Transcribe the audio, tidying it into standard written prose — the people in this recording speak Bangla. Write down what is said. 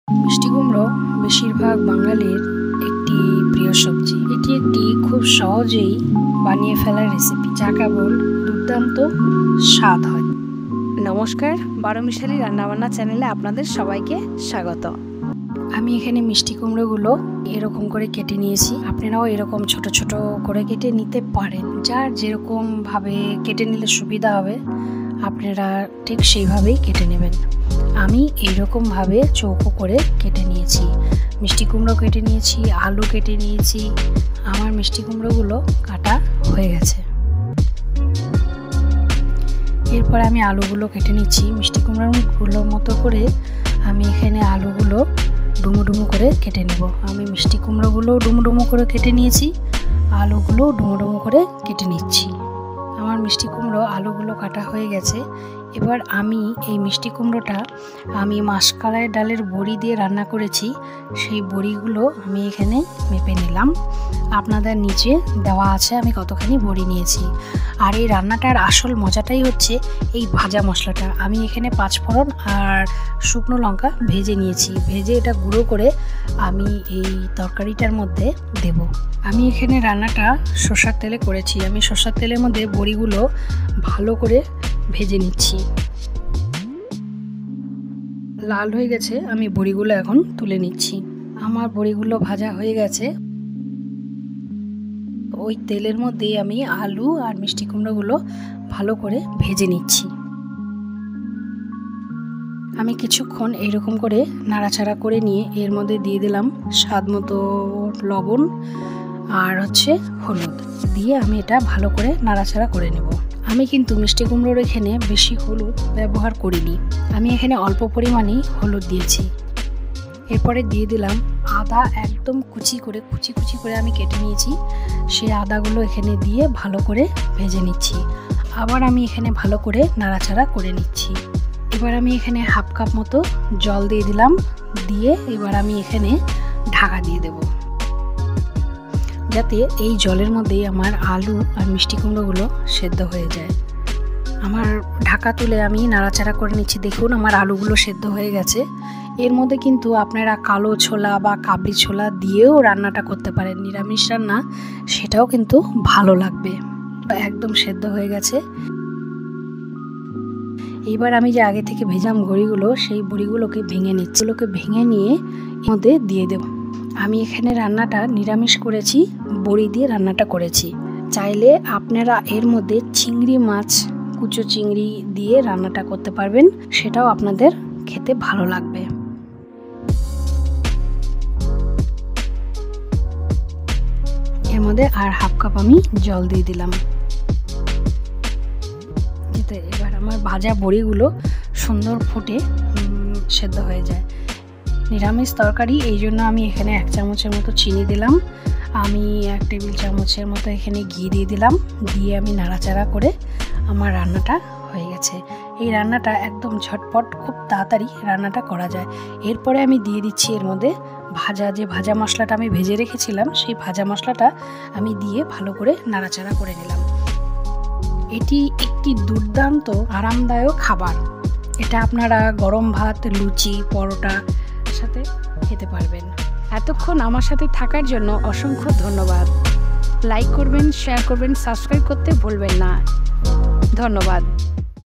মিষ্টি কুমড়ো বেশিরভাগ বাঙালির একটি প্রিয় সবজি। এটি একটি খুব সহজেই বানিয়ে ফেলার রেসিপি, যা কেবল দুর্দান্ত স্বাদ হয়। নমস্কার, বারোমিশালি রান্নাবান্না চ্যানেলে আপনাদের সবাইকে স্বাগত। আমি এখানে মিষ্টি কুমড়োগুলো এরকম করে কেটে নিয়েছি। আপনারাও এরকম ছোট ছোট করে কেটে নিতে পারেন। যার যেরকম ভাবে কেটে নিলে সুবিধা হবে আপনারা ঠিক সেইভাবেই কেটে নেবেন। আমি এইরকম ভাবে চৌকো করে কেটে নিয়েছি। মিষ্টি কুমড়ো কেটে নিয়েছি, আলু কেটে নিয়েছি। আমার মিষ্টি কুমড়োগুলো কাটা হয়ে গেছে। এরপর আমি আলুগুলো কেটে নিচ্ছি। মিষ্টি কুমড়োগুলোর মতো করে আমি এখানে আলুগুলো ডুমো ডুমো করে কেটে নেব। আমি মিষ্টি কুমড়োগুলো ডুমো ডুমো করে কেটে নিয়েছি, আলুগুলো ডুমো ডুমো করে কেটে নিচ্ছি। আমার মিষ্টি কুমড়ো আলুগুলো কাটা হয়ে গেছে। এবার আমি এই মিষ্টি কুমড়োটা আমি মাসকলাই ডালের বড়ি দিয়ে রান্না করেছি, সেই বড়িগুলো আমি এখানে মেপে নিলাম। আপনাদের নিচে দেওয়া আছে আমি কতখানি বড়ি নিয়েছি। আর এই রান্নাটার আসল মজাটাই হচ্ছে এই ভাজা মশলাটা। আমি এখানে 5 ফোড়ন আর শুকনো লঙ্কা ভেজে নিয়েছি। ভেজে এটা গুঁড়ো করে আমি এই তরকারিটার মধ্যে দেব। আমি এখানে রান্নাটা সরষের তেলে করেছি। আমি সরষের তেলের মধ্যে বড়িগুলো ভালো করে ভেজে নিচ্ছি। লাল হয়ে গেছে, আমি বড়িগুলো এখন তুলে নিচ্ছি। আমার বড়িগুলো ভাজা হয়ে গেছে। ওই তেলের মধ্যেই আমি আলু আর মিষ্টি কুমড়োগুলো ভালো করে ভেজে নিচ্ছি। আমি কিছুক্ষণ এইরকম করে নাড়াচাড়া করে নিয়ে এর মধ্যে দিয়ে দিলাম স্বাদ মতো লবণ আর হলুদ দিয়ে আমি এটা ভালো করে নাড়াচাড়া করে নেব। আমি কিন্তু মিষ্টি কুমড়োর এখানে বেশি হলুদ ব্যবহার করিনি, আমি এখানে অল্প পরিমাণেই হলুদ দিয়েছি। এরপরে দিয়ে দিলাম আদা, একদম কুচি করে আমি কেটে নিয়েছি। সেই আদাগুলো এখানে দিয়ে ভালো করে ভেজে নিচ্ছি। আবার আমি এখানে ভালো করে নাড়াচাড়া করে নিচ্ছি। এবার আমি এখানে হাফ কাপ মতো জল দিয়ে দিলাম। দিয়ে এবার আমি এখানে ঢাকা দিয়ে দেব, যাতে এই জলের মধ্যেই আমার আলু আর মিষ্টি কুমড়োগুলো সেদ্ধ হয়ে যায়। আমার ঢাকা তুলে আমি নাড়াচাড়া করে নিচ্ছি। দেখুন আমার আলুগুলো সেদ্ধ হয়ে গেছে। এর মধ্যে কিন্তু আপনারা কালো ছোলা বা কাবলি ছোলা দিয়েও রান্নাটা করতে পারেন, নিরামিষ রান্না, সেটাও কিন্তু ভালো লাগবে। একদম সেদ্ধ হয়ে গেছে। এইবার আমি যে আগে থেকে ভেজাম বড়িগুলো, সেই বড়িগুলোকে ভেঙে নিচ্ছি। এগুলোকে ভেঙে নিয়ে এর মধ্যে দিয়ে দেব। আমি এখানে রান্নাটা নিরামিষ করেছি, বড়ি দিয়ে রান্নাটা করেছি। চাইলে আপনারা এর মধ্যে চিংড়ি মাছ, কুচো চিংড়ি দিয়ে রান্নাটা করতে পারবেন, সেটাও আপনাদের খেতে ভালো লাগবে। এর মধ্যে আর হাফ কাপ আমি জল দিয়ে দিলাম। এবার আমার ভাজা বড়িগুলো সুন্দর ফুটে সেদ্ধ হয়ে যায়। নিরামিষ তরকারি, এই জন্য আমি এখানে 1 চামচের মতো চিনি দিলাম। আমি 1 টেবিল চামচের মতো এখানে ঘি দিয়ে দিলাম। দিয়ে আমি নাড়াচাড়া করে আমার রান্নাটা হয়ে গেছে। এই রান্নাটা একদম ঝটপট, খুব তাড়াতাড়ি রান্নাটা করা যায়। এরপরে আমি দিয়ে দিচ্ছি এর মধ্যে ভাজা মশলাটা আমি ভেজে রেখেছিলাম, সেই ভাজা মশলাটা আমি দিয়ে ভালো করে নাড়াচাড়া করে নিলাম। এটি একটি দুর্দান্ত আরামদায়ক খাবার। এটা আপনারা গরম ভাত, লুচি, পরোটা সাথে খেতে পারবেন। এতক্ষণ আমার সাথে থাকার জন্য অসংখ্য ধন্যবাদ। লাইক করবেন, শেয়ার করবেন, সাবস্ক্রাইব করতে ভুলবেন না। ধন্যবাদ।